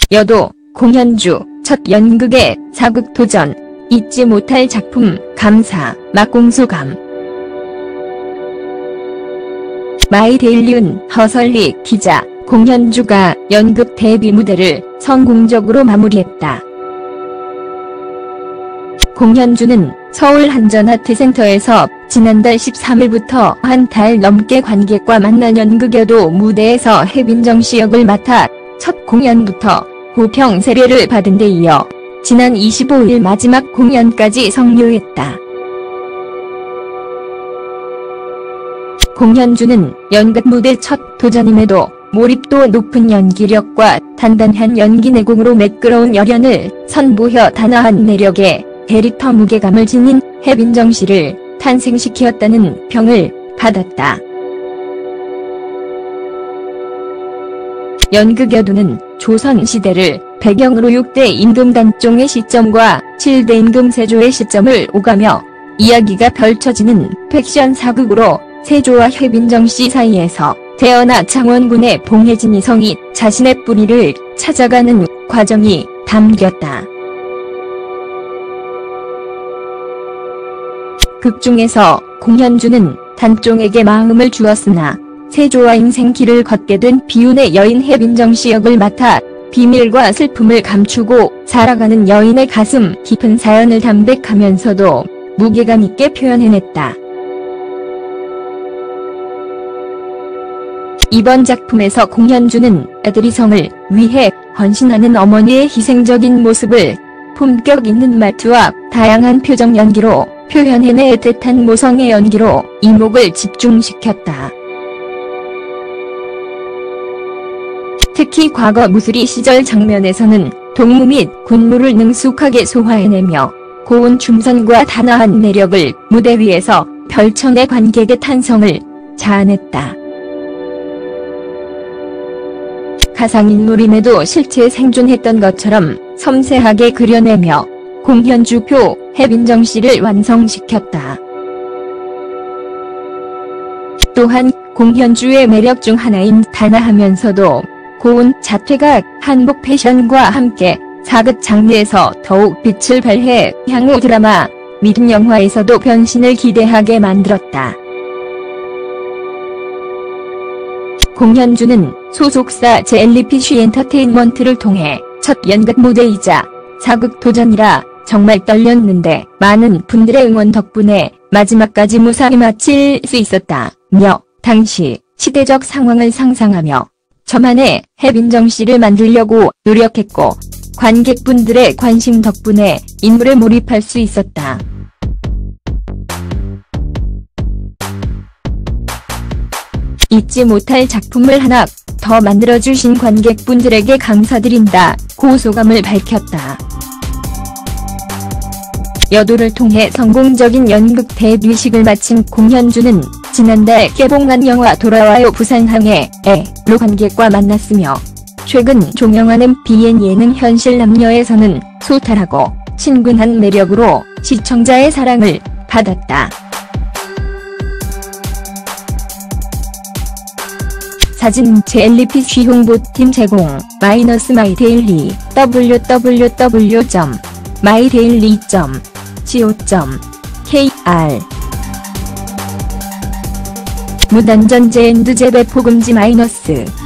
여도, 공현주, 첫 연극의 사극 도전, 잊지 못할 작품, 감사, 막공소감. 마이데일리은 허설리 기자, 공현주가 연극 데뷔 무대를 성공적으로 마무리했다. 공현주는 서울 한전아트센터에서 지난달 13일부터 한 달 넘게 관객과 만난 연극여도 무대에서 해빈정씨 역을 맡아 첫 공연부터 호평 세례를 받은 데 이어 지난 25일 마지막 공연까지 성료했다. 공현주는 연극 무대 첫 도전임에도 몰입도 높은 연기력과 단단한 연기 내공으로 매끄러운 열연을 선보여 단아한 매력에 캐릭터 무게감을 지닌 해빈정씨를 탄생시켰다는 평을 받았다. 연극여도는 조선시대를 배경으로 6대 임금단종의 시점과 7대 임금 세조의 시점을 오가며 이야기가 펼쳐지는 팩션 사극으로 세조와 해빈정씨 사이에서 태어나 창원군의 봉혜진이 성이 자신의 뿌리를 찾아가는 과정이 담겼다. 극중에서 공현주는 단종에게 마음을 주었으나 세조와 인생길을 걷게 된 비운의 여인 해빈정씨 역을 맡아 비밀과 슬픔을 감추고 살아가는 여인의 가슴 깊은 사연을 담백하면서도 무게감 있게 표현해냈다. 이번 작품에서 공현주는 아들이 성을 위해 헌신하는 어머니의 희생적인 모습을 품격 있는 말투와 다양한 표정 연기로 표현해내 애틋한 모성의 연기로 이목을 집중시켰다. 특히 과거 무술이 시절 장면에서는 동무 및 군무를 능숙하게 소화해내며 고운 춤선과 단아한 매력을 무대 위에서 펼쳐내 관객의 탄성을 자아냈다. 가상인물임에도 실제 생존했던 것처럼 섬세하게 그려내며 공현주표 해빈정씨를 완성시켰다. 또한 공현주의 매력 중 하나인 단아하면서도 고운 자태가 한복 패션과 함께 사극 장르에서 더욱 빛을 발해 향후 드라마 및 영화에서도 변신을 기대하게 만들었다. 공현주는 소속사 JLPC 엔터테인먼트를 통해 첫 연극 무대이자 사극 도전이라 정말 떨렸는데 많은 분들의 응원 덕분에 마지막까지 무사히 마칠 수 있었다며 당시 시대적 상황을 상상하며 저만의 해빈정씨를 만들려고 노력했고 관객분들의 관심 덕분에 인물에 몰입할 수 있었다. 잊지 못할 작품을 하나 더 만들어주신 관객분들에게 감사드린다고 소감을 밝혔다. 여도를 통해 성공적인 연극 데뷔식을 마친 공현주는 지난달 개봉한 영화 돌아와요 부산항해로 관객과 만났으며 최근 종영하는 BN 예능 현실 남녀에서는 소탈하고 친근한 매력으로 시청자의 사랑을 받았다. 사진 JLPC 홍보팀 제공 마이데일리 www.mydaily.co.kr 무단전제 앤드 재배포 금지